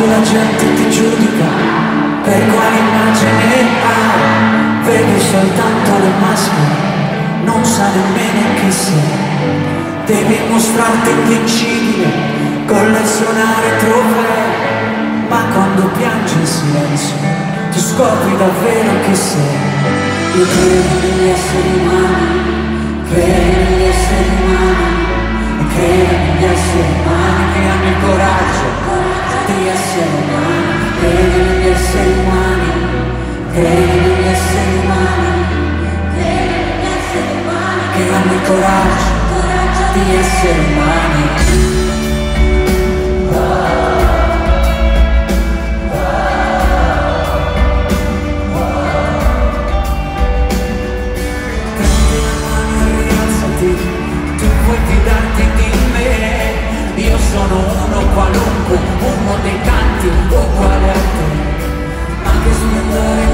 la gente ti giudica per quale immagine hai. Vedi soltanto le maschere, non sa nemmeno chi sei. Devi mostrarti invincibile, collezionare trofei, ma quando piangi in silenzio tu scopri davvero chi sei. Io credo negli esseri umani, credo negli esseri umani, e credo negli esseri umani che hanno il coraggio di essere umani. Credo negli esseri umani, credo negli esseri umani, credo negli esseri umani che hanno il coraggio di essere umani. Io sono uno qualunque, uno dei tanti uguale a te, ma che splendore